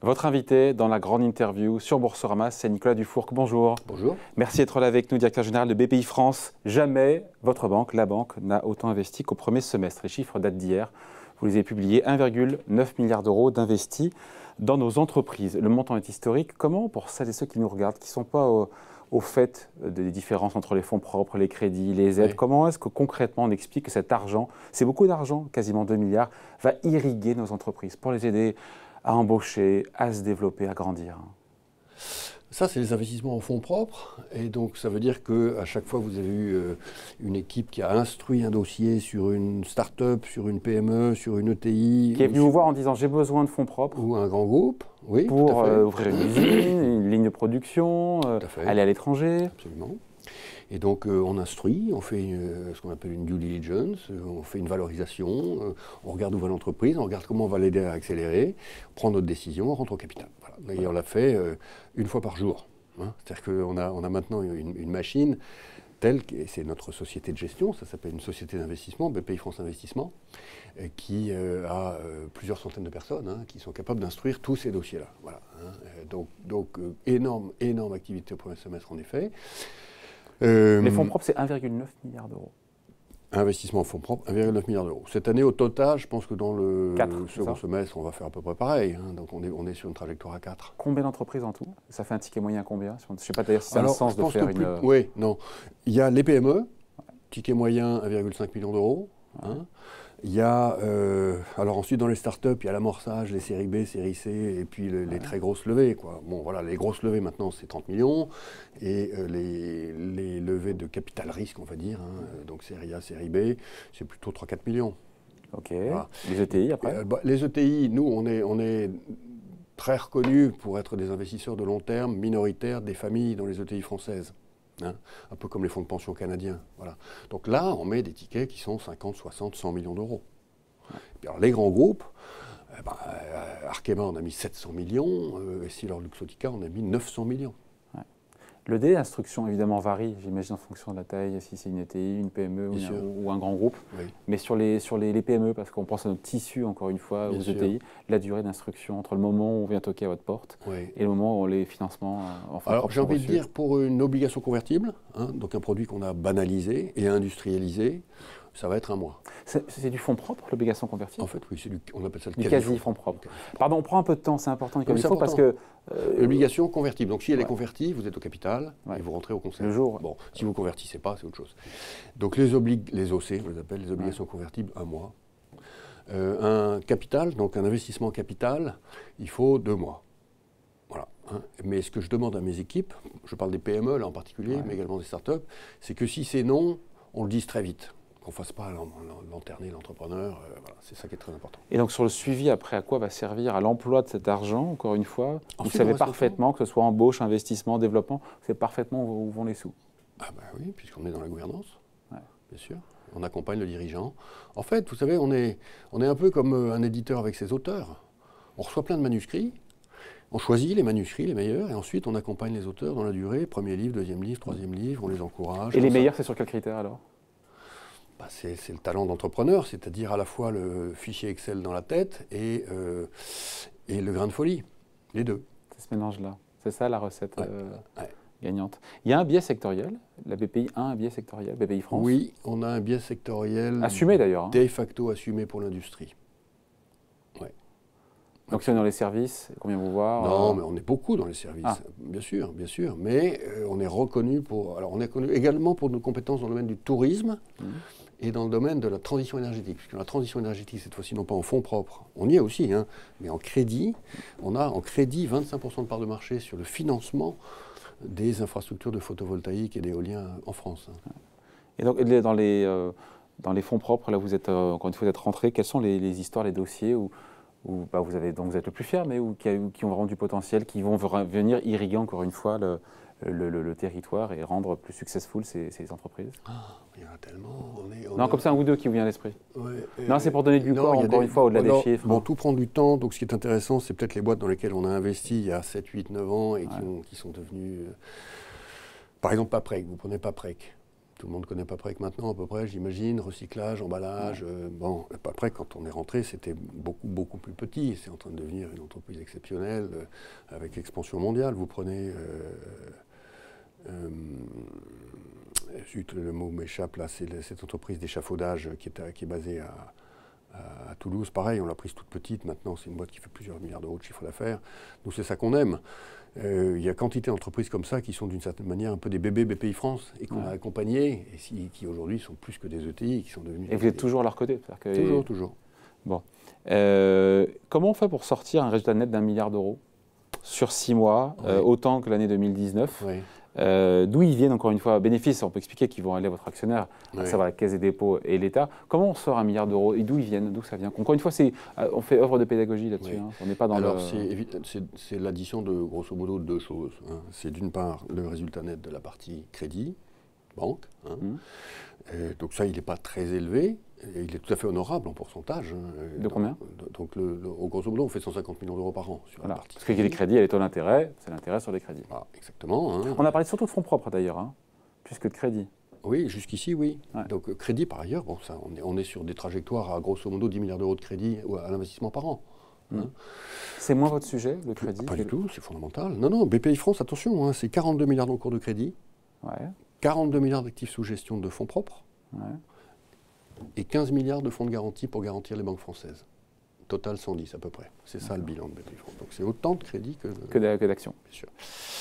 Votre invité dans la grande interview sur Boursorama, c'est Nicolas Dufourcq. Bonjour. Bonjour. Merci d'être là avec nous, directeur général de BPI France. Jamais votre banque, la banque, n'a autant investi qu'au premier semestre. Les chiffres datent d'hier. Vous les avez publiés, 1,9 milliard d'euros d'investis dans nos entreprises. Le montant est historique. Comment, pour celles et ceux qui nous regardent, qui ne sont pas au fait des différences entre les fonds propres, les crédits, les aides, comment est-ce que concrètement on explique que cet argent, c'est beaucoup d'argent, quasiment 2 milliards, va irriguer nos entreprises pour les aider à embaucher, à se développer, à grandir? Ça, c'est les investissements en fonds propres. Et donc, ça veut dire qu'à chaque fois, vous avez eu une équipe qui a instruit un dossier sur une start-up, sur une PME, sur une ETI. Qui est venu vous voir en disant « j'ai besoin de fonds propres ». Ou un grand groupe, oui, pour tout à fait. Ouvrir une usine, une ligne de production, aller à l'étranger. Absolument. Et donc, on instruit, on fait ce qu'on appelle une due diligence, on fait une valorisation, on regarde où va l'entreprise, on regarde comment on va l'aider à accélérer, on prend notre décision, on rentre au capital. Voilà. Et on l'a fait une fois par jour. Hein. C'est-à-dire qu'on a maintenant une machine telle que c'est notre société de gestion, ça s'appelle une société d'investissement, BPI France Investissement, qui a plusieurs centaines de personnes qui sont capables d'instruire tous ces dossiers-là. Voilà, hein. Donc énorme activité au premier semestre en effet. Les fonds propres, c'est 1,9 milliard d'euros. Investissement en fonds propres, 1,9 milliard d'euros. Cette année, au total, je pense que dans le second semestre, on va faire à peu près pareil. Hein. Donc on est sur une trajectoire à 4. Combien d'entreprises en tout? Ça fait un ticket moyen combien? Je ne sais pas d'ailleurs si c'est un sens de faire une... Oui, non. Il y a les PME, ticket moyen 1,5 million d'euros. Hein. Il y a, alors ensuite dans les startups, il y a l'amorçage, les séries B, séries C, et puis les très grosses levées, quoi. Bon, voilà, les grosses levées maintenant, c'est 30 millions, et les levées de capital risque, on va dire, donc série A, série B, c'est plutôt 3-4 millions. Ok. Voilà. Les ETI après les ETI, nous, on est très reconnus pour être des investisseurs de long terme, minoritaires, des familles dans les ETI françaises. Hein, un peu comme les fonds de pension canadiens. Voilà. Donc là, on met des tickets qui sont 50, 60, 100 millions d'euros. Alors les grands groupes, Arkema, on a mis 700 millions, EssilorLuxottica, on a mis 900 millions. Ouais. Le délai d'instruction, évidemment, varie, j'imagine, en fonction de la taille, si c'est une ETI, une PME ou un grand groupe. Oui. Mais sur les PME, parce qu'on pense à notre tissu, encore une fois, aux ETI, la durée d'instruction entre le moment où on vient toquer à votre porte et le moment où les financements en fonds Alors, j'ai envie de dire, pour une obligation convertible, donc un produit qu'on a banalisé et industrialisé, ça va être un mois. C'est du fonds propre, l'obligation convertible? En fait, oui, on appelle ça le quasi-fonds propre. Pardon, on prend un peu de temps, c'est important comme il faut, parce que... L'obligation convertible. Donc, si elle est convertie, vous êtes au capital et vous rentrez au conseil. Le jour. Bon, si vous ne convertissez pas, c'est autre chose. Donc, les OC, on les appelle les obligations convertibles, un mois. Un capital, donc un investissement capital, il faut 2 mois. Voilà. Mais ce que je demande à mes équipes, je parle des PME là en particulier, mais également des startups, c'est que si c'est non, on le dise très vite. Qu'on ne fasse pas lanterner l'entrepreneur, voilà, c'est ça qui est très important. Et donc sur le suivi, après, à quoi va servir à l'emploi de cet argent, encore une fois? Vous savez parfaitement, que ce soit embauche, investissement, développement, vous savez parfaitement où vont les sous. Ah ben oui, puisqu'on est dans la gouvernance, bien sûr. On accompagne le dirigeant. En fait, vous savez, on est un peu comme un éditeur avec ses auteurs. On reçoit plein de manuscrits, on choisit les manuscrits, les meilleurs, et ensuite on accompagne les auteurs dans la durée, premier livre, deuxième livre, troisième livre, on les encourage. Et les meilleurs, c'est sur quels critères alors? C'est le talent d'entrepreneur, c'est-à-dire à la fois le fichier Excel dans la tête et le grain de folie, les deux. C'est ce mélange-là, c'est ça la recette gagnante. Il y a un biais sectoriel, la BPI a un biais sectoriel, BPI France? Oui, on a un biais sectoriel. Assumé d'ailleurs. De facto assumé pour l'industrie. Ouais. Donc si on est dans les services, combien vous voir? Non, mais on est beaucoup dans les services, bien sûr. Mais on est reconnu pour... Alors on est reconnu également pour nos compétences dans le domaine du tourisme. Et dans le domaine de la transition énergétique, puisque la transition énergétique, cette fois-ci, non pas en fonds propres, on y est aussi, mais en crédit, on a en crédit 25% de part de marché sur le financement des infrastructures de photovoltaïque et d'éolien en France. Et donc, dans les fonds propres, là, vous êtes, encore une fois, vous êtes rentré, quelles sont les histoires, les dossiers où vous êtes le plus fier, mais qui ont vraiment du potentiel, qui vont venir irriguer, encore une fois, le territoire et rendre plus successful ces entreprises? Il y en a tellement. Non, comme ça, un ou deux qui vous vient à l'esprit. Non, c'est pour donner du corps, encore une fois, au-delà des chiffres. Bon, tout prend du temps. Donc, ce qui est intéressant, c'est peut-être les boîtes dans lesquelles on a investi il y a 7, 8, 9 ans et qui sont devenues... Par exemple, Paprec. Vous prenez Paprec. tout le monde connaît pas près que maintenant, à peu près, j'imagine, recyclage, emballage. Bon, après, quand on est rentré, c'était beaucoup plus petit. C'est en train de devenir une entreprise exceptionnelle avec expansion mondiale. Vous prenez, zut, le mot m'échappe là, c'est cette entreprise d'échafaudage qui est basée à Toulouse. Pareil, on l'a prise toute petite. Maintenant, c'est une boîte qui fait plusieurs milliards d'euros de chiffre d'affaires. Nous, c'est ça qu'on aime. Il y a quantité d'entreprises comme ça qui sont d'une certaine manière un peu des bébés BPI France et qu'on a accompagnés et qui aujourd'hui sont plus que des ETI, qui sont devenus... Et vous êtes toujours à leur côté? Toujours. Bon. Comment on fait pour sortir un résultat net d'1 milliard d'euros sur 6 mois, autant que l'année 2019? D'où ils viennent, encore une fois, bénéfices? On peut expliquer qu'ils vont aller à votre actionnaire, à savoir la Caisse des dépôts et l'État. Comment on sort 1 milliard d'euros et d'où ils viennent? D'où ça vient? Encore une fois, on fait œuvre de pédagogie là-dessus. Hein. On n'est pas dans Alors, c'est l'addition de, grosso modo, de deux choses. Hein. C'est d'une part le résultat net de la partie crédit, banque. Hein. Donc ça, il n'est pas très élevé. Et il est tout à fait honorable en pourcentage. Hein. De combien? Donc, au grosso modo, on fait 150 millions d'euros par an sur la partie. Parce qu'il y a les crédits, il y a les taux d'intérêt, c'est l'intérêt sur les crédits. Ah, exactement. Hein. On a parlé surtout de fonds propres d'ailleurs, hein, plus que de crédit. Oui, jusqu'ici, oui. Donc crédit, par ailleurs, bon, ça, on est sur des trajectoires à grosso modo 10 milliards d'euros de crédit à l'investissement par an. Hein. C'est moins votre sujet, le crédit? Pas du tout, c'est fondamental. Non, BPI France, attention, hein, c'est 42 milliards d'encours de crédit, 42 milliards d'actifs sous gestion de fonds propres, et 15 milliards de fonds de garantie pour garantir les banques françaises. Total 110 à peu près. C'est ça le bilan de BPI France. Donc c'est autant de crédit que d'actions. Bien sûr.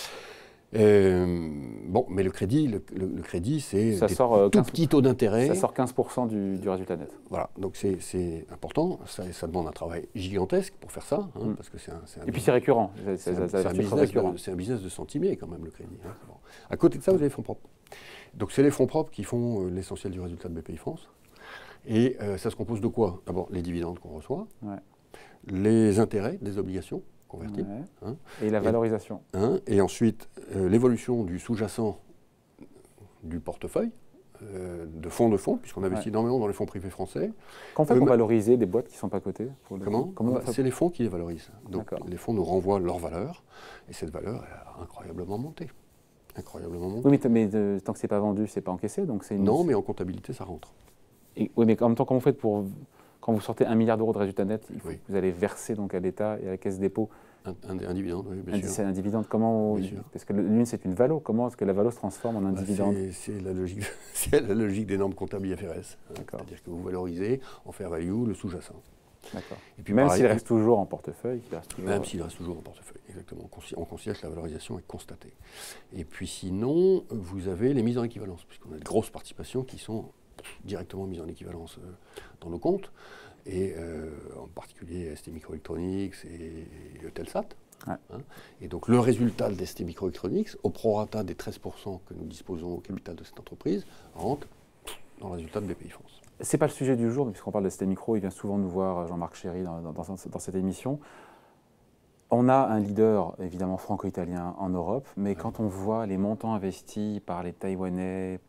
Bon, mais le crédit, c'est tout petit taux d'intérêt. Ça sort 15% du résultat net. Voilà, donc c'est important. Ça demande un travail gigantesque pour faire ça. Hein, parce que et puis c'est récurrent. C'est un business de centimètres quand même, le crédit. Hein. Bon. À côté de ça, vous avez les fonds propres. Donc c'est les fonds propres qui font l'essentiel du résultat de BPI France. Et ça se compose de quoi? D'abord, les dividendes qu'on reçoit, les intérêts des obligations convertibles. Hein, et la valorisation. Et ensuite, l'évolution du sous-jacent du portefeuille, de fonds, puisqu'on investit énormément dans les fonds privés français. Comment on fait pour valoriser des boîtes qui ne sont pas cotées? Comment C'est les fonds qui les valorisent. Donc les fonds nous renvoient leur valeur, et cette valeur a incroyablement monté. Oui, mais tant que ce n'est pas vendu, ce n'est pas encaissé. Donc non, mais en comptabilité, ça rentre. Oui, mais en même temps, comment vous faites quand vous sortez 1 milliard d'euros de résultat net, vous allez verser donc à l'État et à la Caisse des dépôts un dividende, oui, bien sûr. C'est un dividende, comment parce que l'une, c'est une valo. Comment est-ce que la valo se transforme en un dividende? C'est la logique des normes comptables IFRS. C'est-à-dire que vous valorisez en fair value le sous-jacent. D'accord. Et puis même s'il reste toujours en portefeuille. Même s'il reste toujours en portefeuille, exactement. On considère que la valorisation est constatée. Et puis sinon, vous avez les mises en équivalence, puisqu'on a de grosses participations qui sont directement mises en équivalence dans nos comptes, et en particulier ST Microelectronics et Eutelsat. Hein. Et donc le résultat de ST Microelectronics, au prorata des 13% que nous disposons au capital de cette entreprise, rentre dans le résultat de BPI France. Ce n'est pas le sujet du jour, mais puisqu'on parle de ST Micro, il vient souvent nous voir, Jean-Marc Chéry, dans cette émission. On a un leader, évidemment, franco-italien en Europe, mais quand on voit les montants investis par les Taïwanais,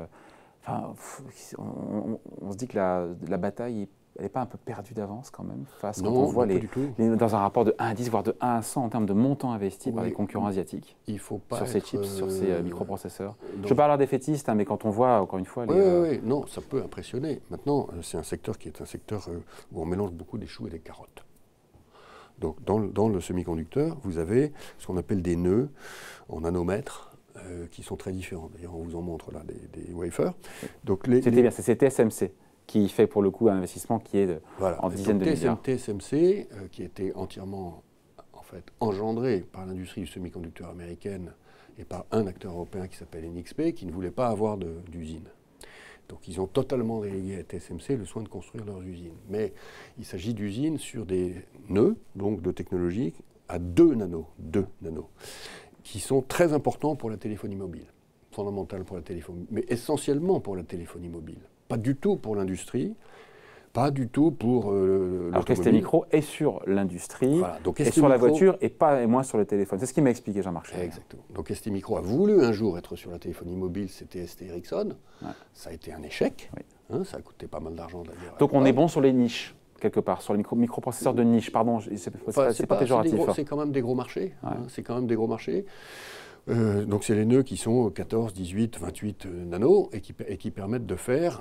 on se dit que la bataille, elle n'est pas un peu perdue d'avance quand même, face quand on voit dans un rapport de 1 à 10, voire de 1 à 100 en termes de montants investis par les concurrents asiatiques sur ces chips, sur ces microprocesseurs. Je ne veux pas avoir des fétistes, mais quand on voit, encore une fois... Non, ça peut impressionner. Maintenant, c'est un secteur qui est un secteur où on mélange beaucoup des choux et des carottes. Donc, dans le semi-conducteur, vous avez ce qu'on appelle des nœuds en nanomètres, qui sont très différents. D'ailleurs, on vous en montre là des wafers. C'était bien, c'est TSMC qui fait pour le coup un investissement qui est en dizaines de milliards. TSMC, qui était entièrement engendré par l'industrie du semi-conducteur américaine et par un acteur européen qui s'appelle NXP, qui ne voulait pas avoir d'usine. Donc ils ont totalement délégué à TSMC le soin de construire leurs usines. Mais il s'agit d'usines sur des nœuds, donc de technologie, à 2 nanos, qui sont très importants pour la téléphonie mobile, fondamentales pour la téléphonie, mais essentiellement pour la téléphonie mobile. Pas du tout pour l'industrie, pas du tout pour l'automobile. Alors ST Micro est sur l'industrie, et sur la voiture, et moins sur le téléphone. C'est ce qui m'a expliqué Jean-Marc. Exactement. Donc ST Micro a voulu un jour être sur la téléphonie mobile, c'était ST Ericsson. Ça a été un échec, ça a coûté pas mal d'argent d'ailleurs. Donc on est bon sur les niches quelque part, sur les microprocesseurs de niche, pardon, c'est pas péjoratif. C'est quand même des gros marchés. C'est quand même des gros marchés. Donc c'est les nœuds qui sont 14, 18, 28 nanos et qui permettent de faire...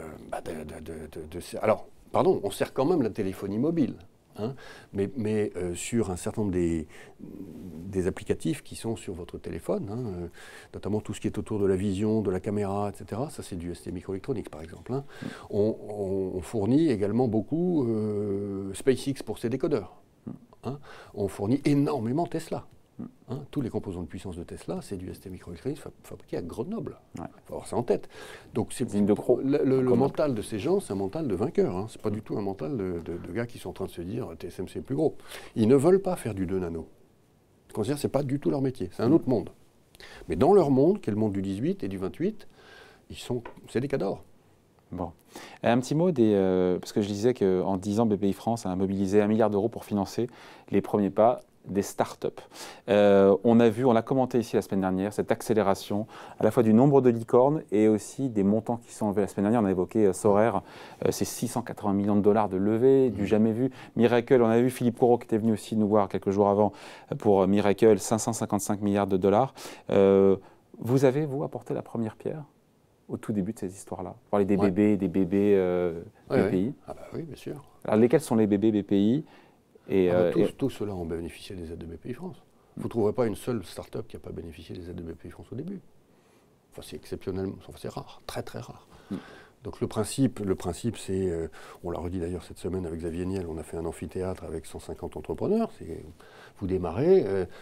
Alors, pardon, on sert quand même la téléphonie mobile. Hein, mais sur un certain nombre des applicatifs qui sont sur votre téléphone, hein, notamment tout ce qui est autour de la vision, de la caméra, etc. Ça, c'est du ST microélectronique, par exemple. Hein. On fournit également beaucoup SpaceX pour ses décodeurs. Hein. On fournit énormément Tesla. Hein, tous les composants de puissance de Tesla, c'est du ST microélectronique fabriqué à Grenoble. Il faut avoir ça en tête. Donc le mental de ces gens, c'est un mental de vainqueur. Hein. Ce n'est pas du tout un mental de gars qui sont en train de se dire TSMC est plus gros. Ils ne veulent pas faire du 2 nano. Ils considèrent que ce n'est pas du tout leur métier. C'est un autre monde. Mais dans leur monde, qui est le monde du 18 et du 28, c'est des cadors. Bon. Un petit mot parce que je disais qu'en 10 ans, BPI France a mobilisé 1 milliard d'euros pour financer les premiers pas des startups. On l'a commenté ici la semaine dernière, cette accélération à la fois du nombre de licornes et aussi des montants qui sont enlevés. La semaine dernière, on a évoqué Sorare, c'est 680 millions de dollars de levée, du jamais vu. Miracle, on a vu Philippe Corot qui était venu aussi nous voir quelques jours avant pour Miracle, 555 milliards de dollars. Vous avez, vous, apporté la première pierre au tout début de ces histoires-là? Vous parlez des bébés, BPI. Ah bah oui, bien sûr. Alors, lesquels sont les bébés BPI? Tous ceux-là ont bénéficié des aides de BPI France. Vous ne trouverez pas une seule start-up qui n'a pas bénéficié des aides de BPI France au début. Enfin, c'est exceptionnellement, c'est rare, très très rare. Donc le principe c'est, on l'a redit d'ailleurs cette semaine avec Xavier Niel, on a fait un amphithéâtre avec 150 entrepreneurs. Vous démarrez.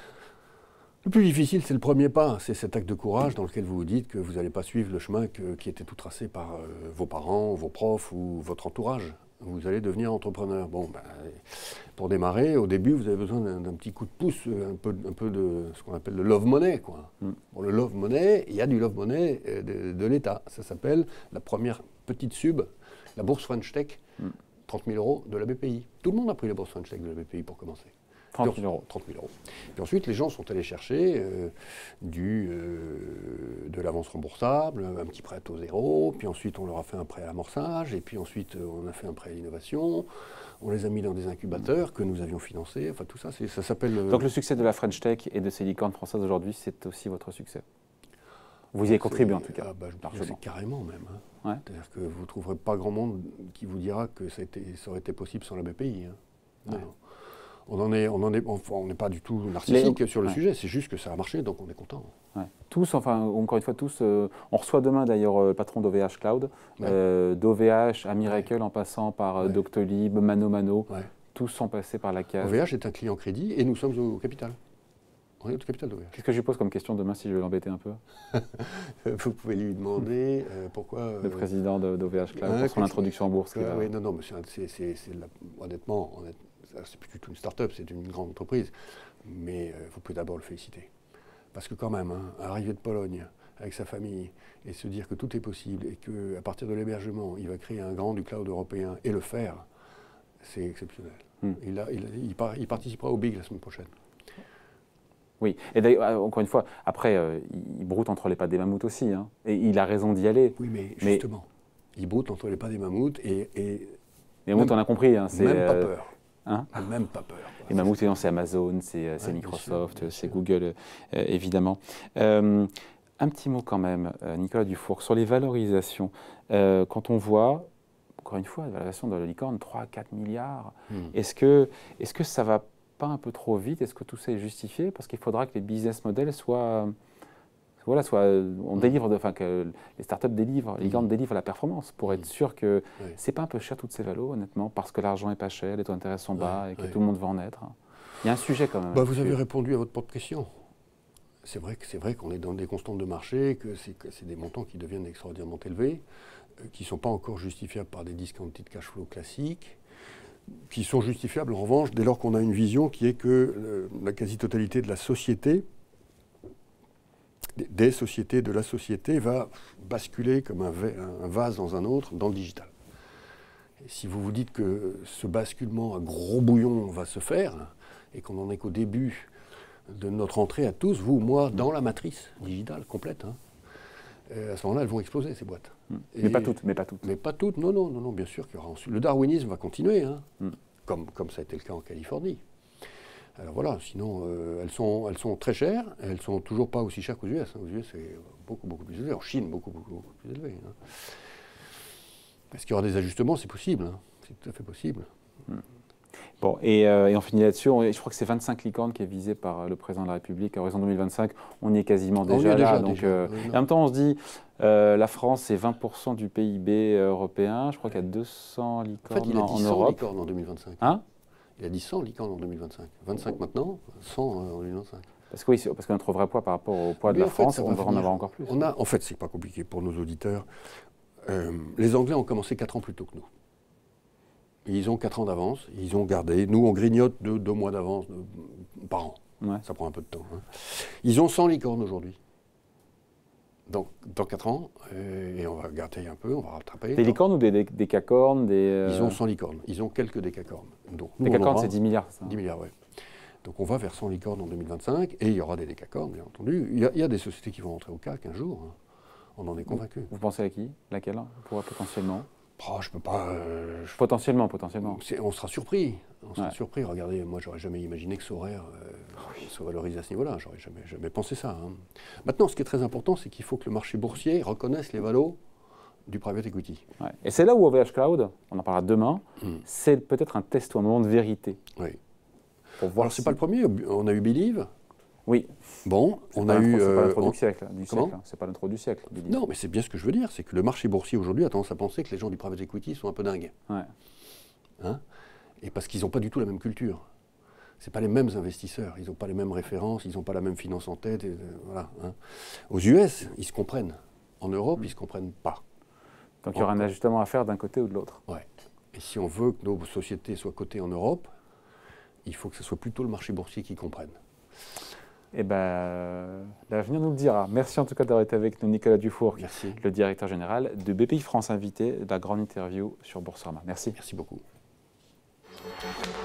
Le plus difficile, c'est le premier pas, c'est cet acte de courage dans lequel vous vous dites que vous n'allez pas suivre le chemin qui était tout tracé par vos parents, vos profs ou votre entourage. Vous allez devenir entrepreneur. Bon, pour démarrer, au début, vous avez besoin d'un petit coup de pouce, un peu de ce qu'on appelle le love money, quoi. Pour le love money, il y a du love money de l'État. Ça s'appelle la première petite sub, la bourse French Tech, 30 000 euros de la BPI. Tout le monde a pris la bourse French Tech de la BPI pour commencer. 30 000 euros. 30 000 euros. Puis ensuite, les gens sont allés chercher de l'avance remboursable, un petit prêt à taux zéro, puis ensuite on leur a fait un prêt à amorçage, et puis ensuite on a fait un prêt à l'innovation, on les a mis dans des incubateurs que nous avions financés, enfin tout ça, ça s'appelle... Donc le succès de la French Tech et de ces licornes françaises aujourd'hui, c'est aussi votre succès? Vous y avez contribué en tout cas. Je pense que c'est carrément même. Hein. Ouais. C'est-à-dire que vous ne trouverez pas grand monde qui vous dira que ça aurait été possible sans la BPI. Hein. Non, non. On n'est pas du tout narcissique sur le sujet, c'est juste que ça a marché, donc on est content. Ouais. Tous, enfin, encore une fois, tous, on reçoit demain d'ailleurs le patron d'OVH Cloud, d'OVH à Miracle en passant par Doctolib, Mano, tous sont passés par la case. OVH est un client crédit et nous sommes au capital. On est au capital d'OVH. Qu'est-ce que je lui pose comme question demain si je veux l'embêter un peu? Vous pouvez lui demander pourquoi... Le président d'OVH Cloud, pour son introduction en bourse. Oui, non, mais honnêtement, c'est plus du tout une start-up, c'est une grande entreprise. Mais vous pouvez d'abord le féliciter. Parce que quand même, arriver de Pologne avec sa famille et se dire que tout est possible et qu'à partir de l'hébergement, il va créer un grand du cloud européen et le faire, c'est exceptionnel. Il participera au Big la semaine prochaine. Oui, et d'ailleurs, encore une fois, après, il broute entre les pattes des mammouths aussi, hein, et il a raison d'y aller. Oui, mais justement, il broute entre les pattes des mammouths et les mammouths, on a compris. Hein, c'est même pas peur. Hein, même pas peur. Les mammouths, c'est Amazon, c'est Microsoft, c'est Google, évidemment. Un petit mot quand même, Nicolas Dufour, sur les valorisations. Quand on voit, encore une fois, la valorisation de la licorne, 3 à 4 milliards, est-ce que ça va pas un peu trop vite? Est-ce que tout ça est justifié? Parce qu'il faudra que les business models soient... on délivre, que les startups délivrent, les licornes délivrent la performance pour être sûr que c'est pas un peu cher toutes ces valos, honnêtement, parce que l'argent est pas cher, les taux d'intérêt sont bas et que tout le monde va en être. Il y a un sujet quand même. Vous avez répondu à votre propre question. C'est vrai qu'on est dans des constantes de marché, que c'est des montants qui deviennent extraordinairement élevés, qui ne sont pas encore justifiables par des discounted cash flow classiques, qui sont justifiables en revanche dès lors qu'on a une vision qui est que la quasi-totalité de la société, des sociétés, de la société, va basculer comme un vase dans un autre, dans le digital. Et si vous vous dites que ce basculement à gros bouillon va se faire, et qu'on n'en est qu'au début de notre entrée à tous, vous, moi, dans la matrice digitale complète, à ce moment-là, elles vont exploser, ces boîtes. Mais pas toutes. Mais pas toutes, non, bien sûr qu'il y aura ensuite. Le darwinisme va continuer, comme ça a été le cas en Californie. Alors voilà, sinon elles sont très chères, et elles sont toujours pas aussi chères qu'aux US. Aux US, c'est beaucoup plus élevé. En Chine, beaucoup plus élevé. Hein. Est-ce qu'il y aura des ajustements? C'est possible, hein. C'est tout à fait possible. Bon, et on finit là-dessus. Je crois que c'est 25 licornes qui est visé par le président de la République à horizon 2025. On y est quasiment déjà là. Donc, oui, en même temps, on se dit, la France, c'est 20% du PIB européen. Je crois qu'il y a 200 licornes en fait, il a dit en 100 Europe. licornes en 2025. Hein? Il a dit 100 licornes en 2025. 25 maintenant, 100 en 2025. Parce que oui, parce que notre vrai poids par rapport au poids de la France, on va en avoir encore plus. En fait, c'est pas compliqué pour nos auditeurs. Les Anglais ont commencé 4 ans plus tôt que nous. Ils ont 4 ans d'avance, ils ont gardé. Nous, on grignote de 2 mois d'avance par an. Ouais. Ça prend un peu de temps. Hein. Ils ont 100 licornes aujourd'hui. Donc, dans 4 ans, et on va garder un peu, on va rattraper. Des licornes ou des décacornes Ils ont 100 licornes. Ils ont quelques décacornes. Décacornes, c'est 10 milliards, ça. 10 milliards, oui. Donc, on va vers 100 licornes en 2025, et il y aura des décacornes, bien entendu. Il y a des sociétés qui vont entrer au CAC un jour. Hein. On en est convaincu. Vous pensez à qui? Laquelle? Pourrait potentiellement? Oh, je peux pas. Potentiellement. On sera surpris. On sera surpris. Regardez, moi, j'aurais jamais imaginé que Sorare soit valorisé à ce niveau-là. J'aurais jamais pensé ça. Hein. Maintenant, ce qui est très important, c'est qu'il faut que le marché boursier reconnaisse les valos du private equity. Ouais. Et c'est là où OVH Cloud, on en parlera demain, c'est peut-être un test ou un moment de vérité. Oui. Pour voir. Alors, c'est pas le premier. On a eu Believe. Oui. Bon, on a eu. C'est pas l'intro du siècle. C'est pas l'intro du siècle. Non, mais c'est bien ce que je veux dire. C'est que le marché boursier aujourd'hui a tendance à penser que les gens du private equity sont un peu dingues. Ouais. Hein? Et parce qu'ils n'ont pas du tout la même culture. Ce pas les mêmes investisseurs. Ils n'ont pas les mêmes références. Ils n'ont pas la même finance en tête. Voilà. Hein? Aux US, ils se comprennent. En Europe, ils ne se comprennent pas. Donc il y aura un ajustement à faire d'un côté ou de l'autre. Ouais. Et si on veut que nos sociétés soient cotées en Europe, il faut que ce soit plutôt le marché boursier qui comprenne. Eh bien, l'avenir nous le dira. Merci en tout cas d'avoir été avec nous, Nicolas Dufour, le directeur général de BPI France, invité de la grande interview sur Boursorama. Merci. Merci beaucoup.